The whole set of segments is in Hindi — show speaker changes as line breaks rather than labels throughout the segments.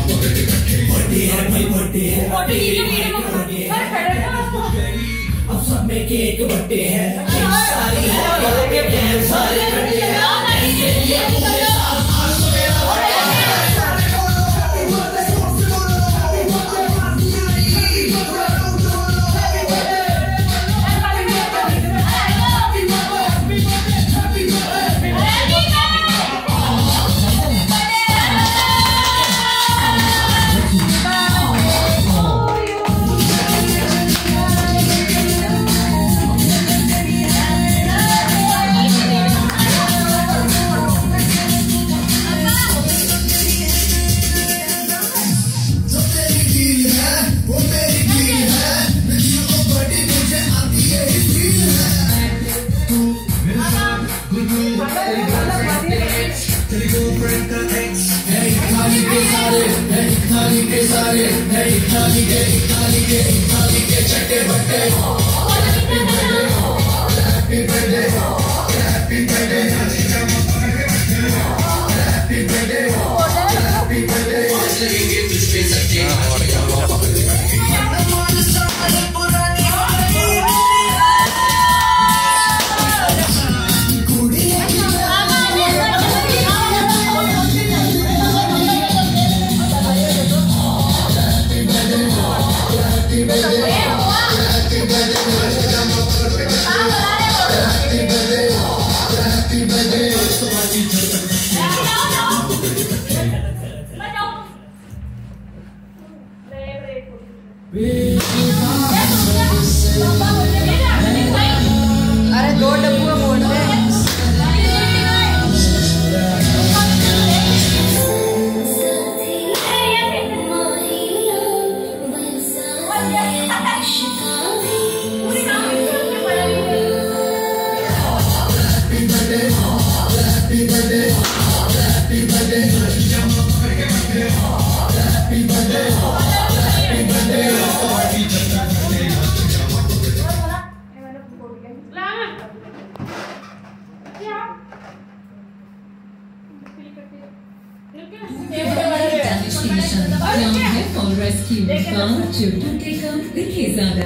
बर्थडे है भाई बर्थडे है अब सब में केक बर्थडे है सारी सारे चट्टे बट्टे happy birthday happy birthday happy birthday happy birthday करेंगे तुझ पे सच्चे
अरे 2 डब्बू बोल रहे
और रेस्क्यू गांव चोटों के कम दिखे ज्यादा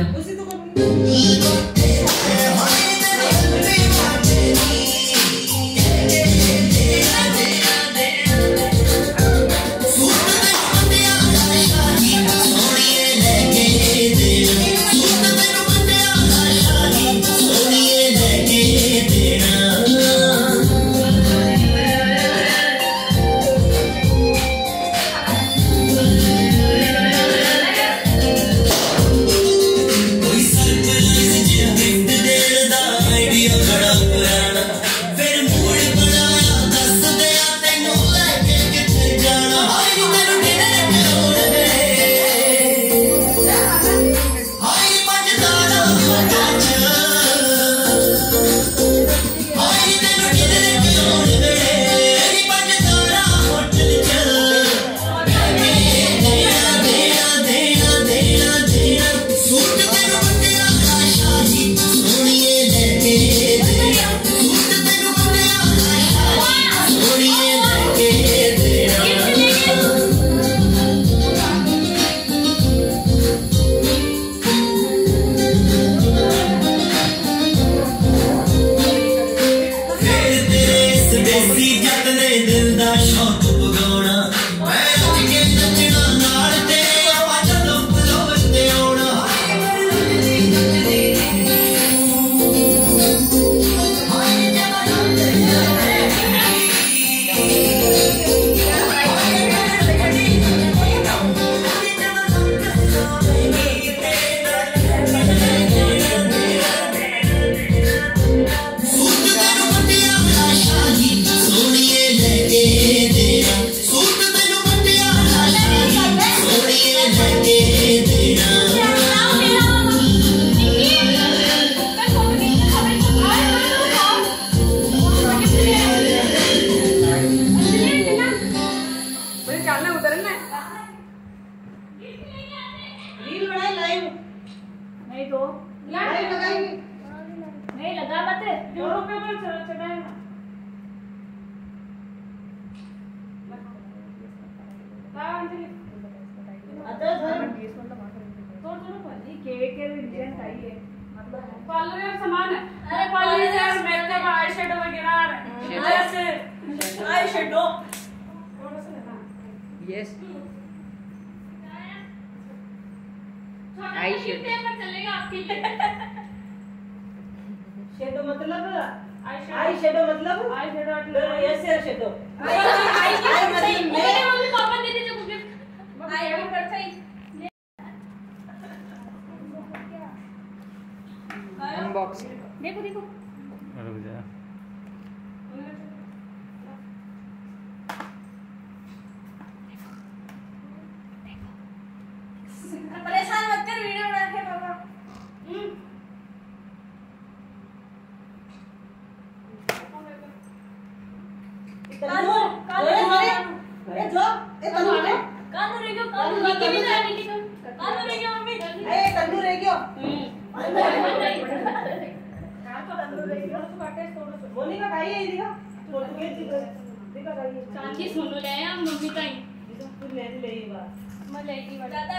नहीं तो नहीं लगा मत जोरों पे चढ़ाएगा अंजलि केक के इंग्रेडिएंट चाहिए मतलब
पार्लर यार सामान है। अरे पार्लर यार मेकअप आई शेडो वगैरह ऐसे eye shadow
yes eye shadow
पर चलेगा आपके लिए।
शेडो मतलब
आई
आई शेडो मतलब
eye shadow
yes shadow
eye mummy papa दे दीजिए मुझे आई भी पड़ता ही
अनबॉक्सिंग
देखो देखो
रुक जा।
परेशान मत कर वीडियो बना के पापा। चांदी सुनो ले हम मम्मी ताई मैं लेगी दादा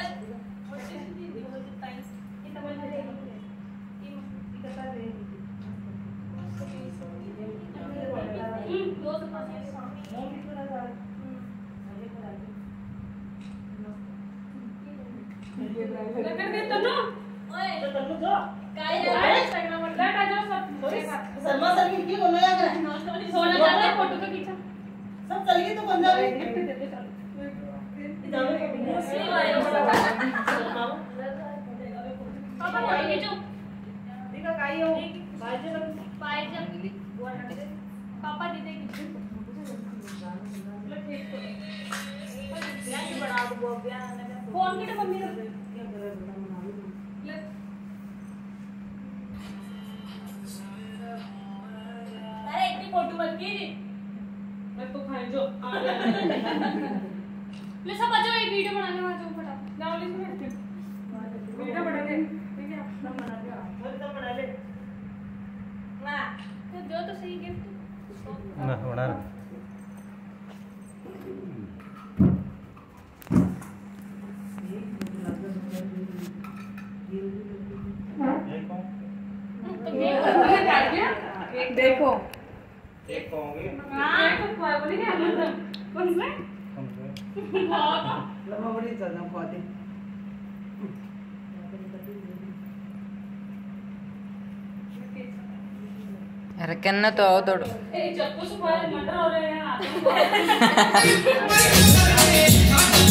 लगा दे तनु
ओए
तो तनु जो
काय है इंस्टाग्राम पर
लगा जो सब
शर्मा सर की क्यों बोलने लग रहा है?
सोना चांदी फोटो तो खींचा
सब चल गई तो बंदा भी
गिफ्ट दे दे चल
पापा फोटो खींचो
देखा काई हो बाजे
पाए जब पापा दे देगी फोन की तो मम्मी अरे इतनी फोटो मत कीजिए
मैं तो खाए जो
ले सब आ जाओ एक वीडियो बनाने वाला जो फटाफट
जाओ लिख बैठे वीडियो बना ले ठीक है अपना बना ले और तो बना ले
ना तो दो तो सही गिफ्ट
ना बना
देखो
एक कहोगे
हां
तो खोया बोली क्या कौन से
लम्बा बड़ी चलना खाते
अरे कन्ना तो आओ तोड़ो
ए चक्कू से मर्डर हो रहे हैं